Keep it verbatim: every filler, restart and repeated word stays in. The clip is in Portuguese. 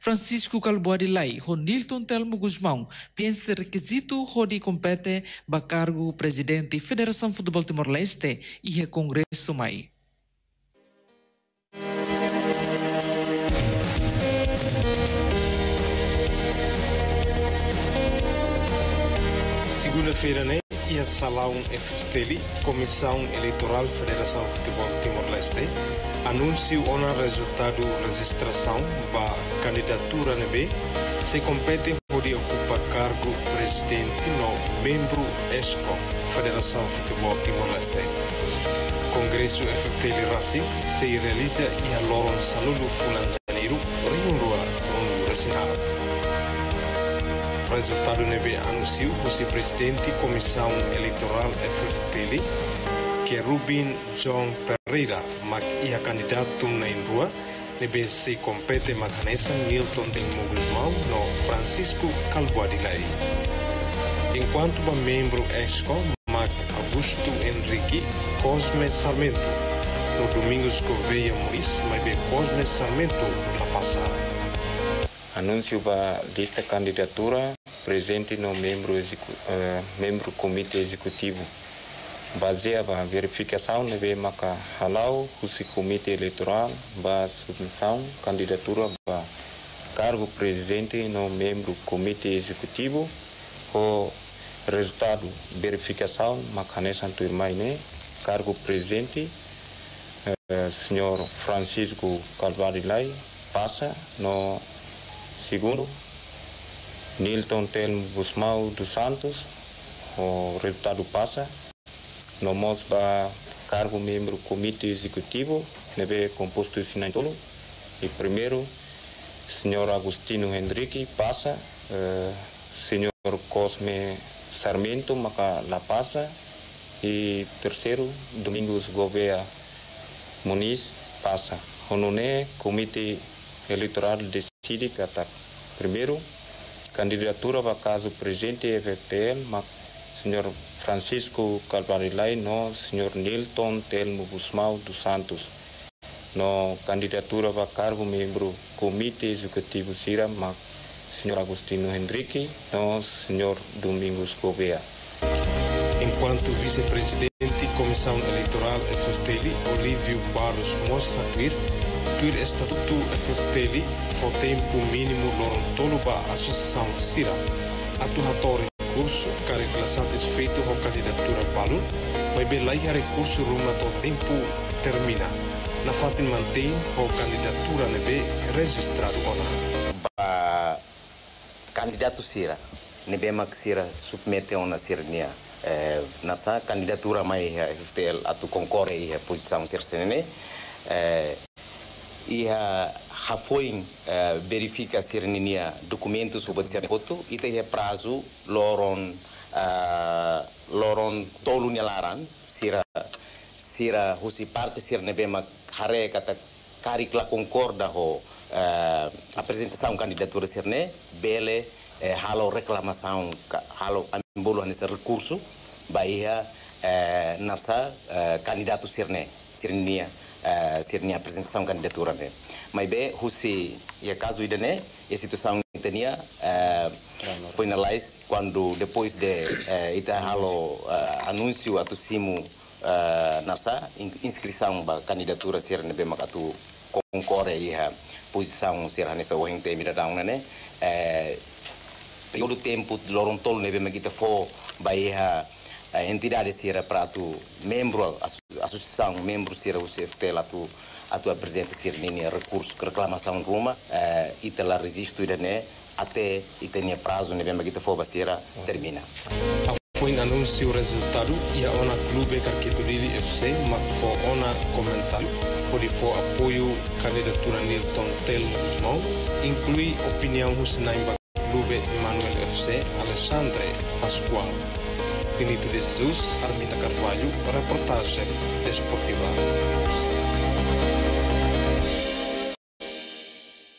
Francisco Calbuadilai, Nilton Telmo Guzmão, pensa requisito Rodi compete ba cargo presidente Federação Futebol Timor-Leste e é Congresso Mai. Segunda-feira, né? E a Salão F F T L, Comissão Eleitoral Federação Futebol Timor-Leste, anúncio o resultado da registração da candidatura N B, se compete pode ocupar cargo presidente no membro ESCO, Federação Futebol Timor-Leste. Congresso F F T L Racing se realiza e a Loron Saludo Fulan Janeiro, Rio Rua, no Resinal. O resultado N B anunciou o vice-presidente da Comissão Eleitoral F F T L, que é Rubin John Pereira, mas é candidato na rua, N B se compete macanesa Nilton Telmo Guzmão no Francisco Calbuadilai. Enquanto o membro ESCO, Mac Augusto Henrique Cosme Sarmento, no Domingos Gouveia Moris, mas bem Cosme Sarmento na passada. Anúncio da lista candidatura presente no membro uh, membro comitê executivo baseada na verificação de maca halau o comitê eleitoral ba submissão candidatura para cargo presidente no membro comitê executivo o resultado verificação macanesa turmaine cargo presidente uh, senhor Francisco Calbuadilai passa no segundo, Nilton Telmo Guzmão dos Santos, o resultado passa. Nomos para cargo membro comitê executivo, nebe composto de Sinantolo. E primeiro, senhor Agostino Henrique passa, uh, senhor Cosme Sarmento maca la passa. E terceiro, Domingos Gouveia Muniz passa. Honone comitê eleitoral decide que até primeiro candidatura para caso presidente F F T L, mas senhor Francisco Calbuadilai no senhor Nilton Telmo Guzmão dos Santos no candidatura para cargo membro comitê executivo Sira, mas senhor Agostino Henrique no senhor Domingos Gouveia. Enquanto vice-presidente da Comissão Eleitoral F F T L, Olívio Barros Moçaquir, o Estatuto F F T L foi tempo mínimo tolo para a Associação Sira. Atuatório recurso que a reclamação é feito com a candidatura Balu, mas bem lá recurso rumo ao tempo termina. Na fatin mantém a candidatura nebe registrado ou não. Candidato Sira, nebe mak Sira submete a Sira nia. Nessa candidatura mais F F T L atu concorre a posição Sira e a foi uh, verifica se renia documentos sobre ser foto e tem prazo loron uh, loron tolu nyalaran sira sira husi parte sir nebema hare kata karikla concorda ho uh, apresentação candidatura sirne bele uh, halo reclamação halo ambolo nesse recurso baia uh, nasa uh, candidato sirne sirnia Uh, sirnia apresentação candidatura né mas bem husi e caso idane a situação tinha uh, finalize quando depois de uh, ita halo uh, anúncio atusimu uh, nasa inscrição ba candidatura sirne bem makatu concorre e a posição sirne nessa o gente mira down né uh, período tempo loron tol ne bem kita fo baia a entidade sira para tu membro associação membro sira o C F T lá tu a tua presente sira nem recurso reclamação ruma e te lá registro né até e tenha prazo ne bem que for sira termina. Foi anúncio o resultado e a ona clube Carquetudili F C mas foi ona comentário pode for apoio candidatura Nilton Telmo Guzmão inclui opinião Husnaim clube Emmanuel F C Alexandre Pascoal. Benito de Jesus, Arminda Carvalho, reportagem desportiva.